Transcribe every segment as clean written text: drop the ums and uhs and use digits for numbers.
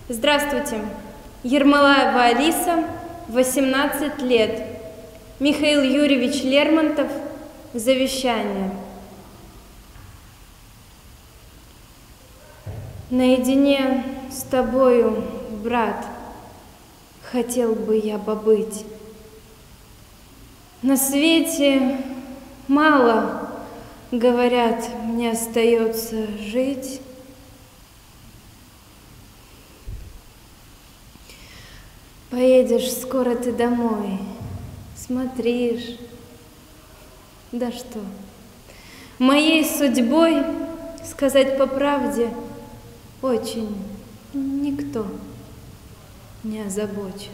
Здравствуйте. Ермолаева Алиса, 18 лет. Михаил Юрьевич Лермонтов. Завещание. Наедине с тобою, брат, хотел бы я побыть. На свете мало, говорят, мне остается жить. Поедешь скоро ты домой, смотришь. Да что, моей судьбой, сказать по правде, очень никто не озабочен.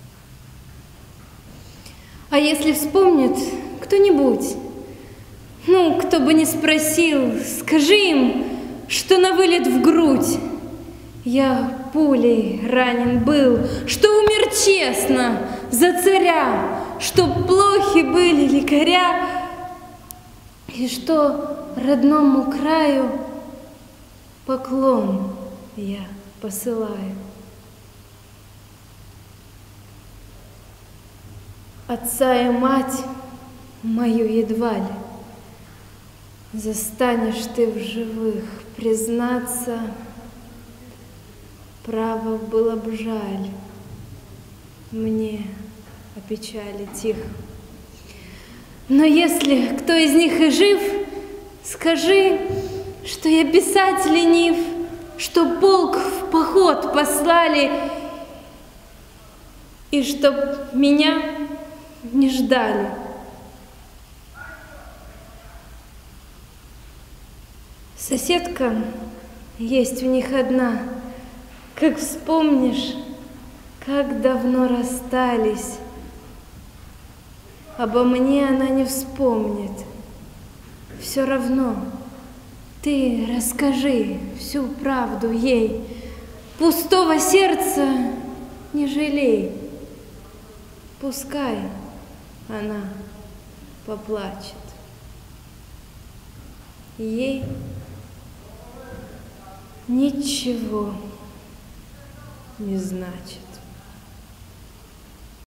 А если вспомнит кто-нибудь, кто бы не спросил, скажи им, что на вылет в грудь я пулей ранен был, что умер честно за царя, что плохи были лекаря, и что родному краю поклон я посылаю. Отца и мать мою едва ли застанешь ты в живых, признаться, право было б жаль мне опечалить их. Но если кто из них и жив, скажи, что я писать ленив, что полк в поход послали, и чтоб меня не ждали. Соседка есть у них одна, как вспомнишь, как давно расстались. Обо мне она не вспомнит. Все равно ты расскажи всю правду ей. Пустого сердца не жалей. Пускай она поплачет. Ей ничего не значит.